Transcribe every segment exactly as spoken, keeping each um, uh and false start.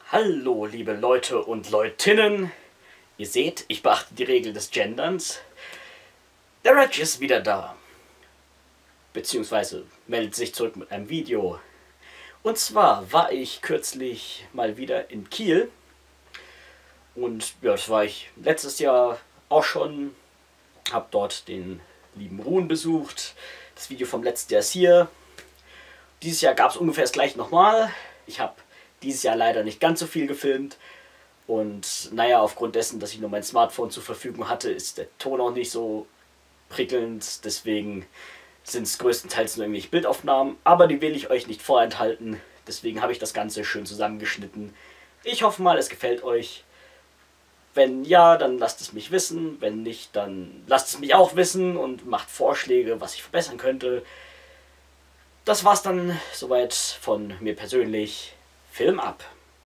Hallo liebe Leute und Leutinnen, ihr seht, ich beachte die Regel des Genderns. Der Reg ist wieder da, beziehungsweise meldet sich zurück mit einem Video. Und zwar war ich kürzlich mal wieder in Kiel und ja, das war ich letztes Jahr auch schon, habe dort den lieben Ruhen besucht. Das Video vom letzten Jahr ist hier. Dieses Jahr gab es ungefähr das gleiche nochmal. Ich habe dieses Jahr leider nicht ganz so viel gefilmt. Und naja, aufgrund dessen, dass ich nur mein Smartphone zur Verfügung hatte, ist der Ton auch nicht so prickelnd. Deswegen sind es größtenteils nur irgendwelche Bildaufnahmen. Aber die will ich euch nicht vorenthalten. Deswegen habe ich das Ganze schön zusammengeschnitten. Ich hoffe mal, es gefällt euch. Wenn ja, dann lasst es mich wissen. Wenn nicht, dann lasst es mich auch wissen und macht Vorschläge, was ich verbessern könnte. Das war's dann soweit von mir persönlich. Film ab!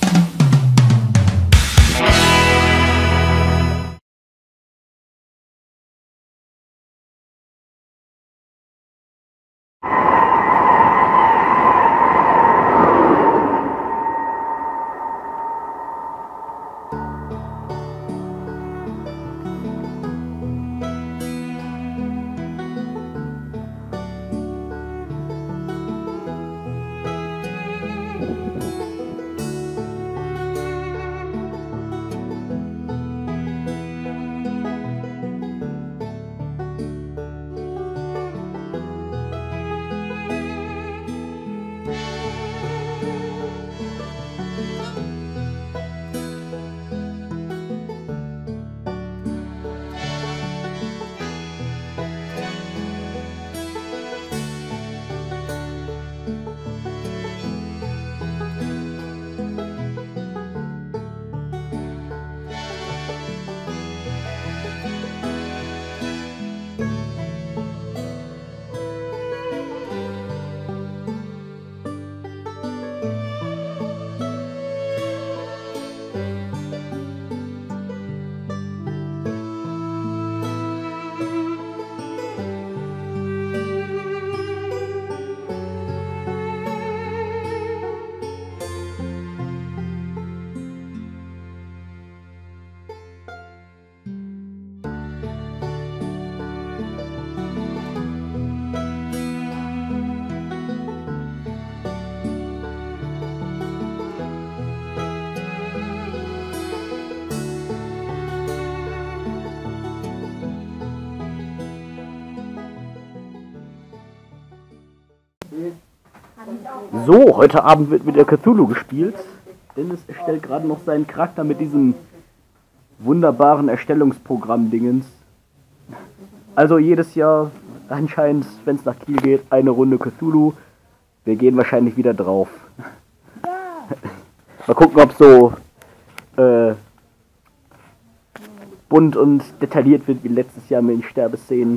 So, heute Abend wird mit der Cthulhu gespielt. Dennis erstellt gerade noch seinen Charakter mit diesem wunderbaren Erstellungsprogramm-Dingens. Also jedes Jahr anscheinend, wenn es nach Kiel geht, eine Runde Cthulhu. Wir gehen wahrscheinlich wieder drauf. Ja. Mal gucken, ob so äh, bunt und detailliert wird wie letztes Jahr mit den Sterbeszenen.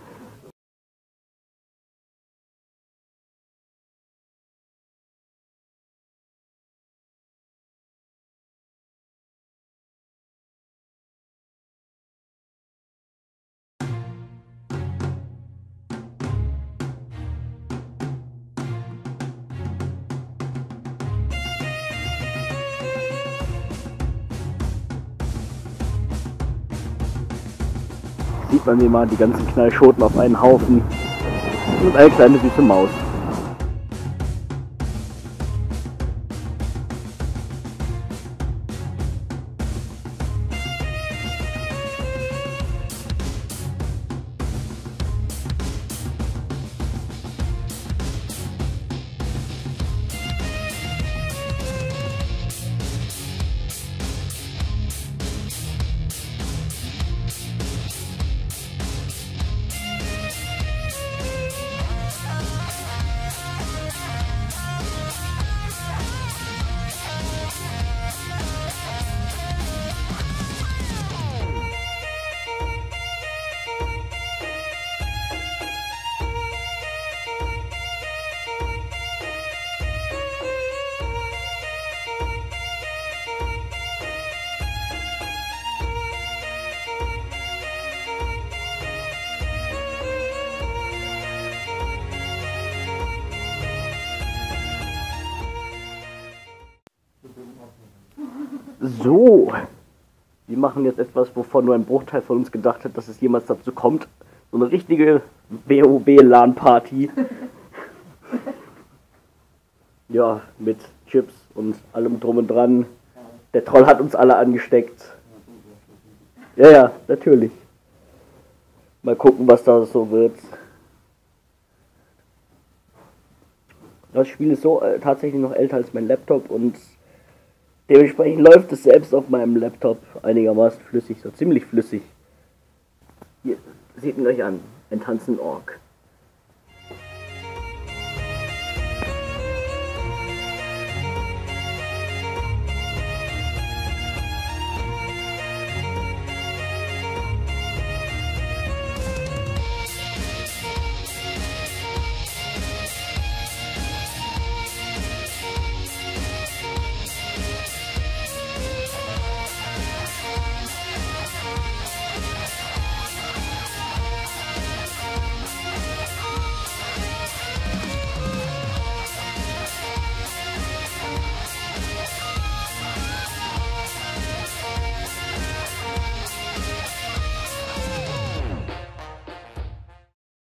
Sieht man mir mal die ganzen Knallschoten auf einen Haufen und eine kleine süße Maus. So, wir machen jetzt etwas, wovon nur ein Bruchteil von uns gedacht hat, dass es jemals dazu kommt. So eine richtige W O B-LAN-Party. Ja, mit Chips und allem drum und dran. Der Troll hat uns alle angesteckt. Ja, ja, natürlich. Mal gucken, was da so wird. Das Spiel ist so äh, tatsächlich noch älter als mein Laptop und dementsprechend läuft es selbst auf meinem Laptop einigermaßen flüssig, so ziemlich flüssig. Hier, seht ihn euch an, ein tanzender Ork.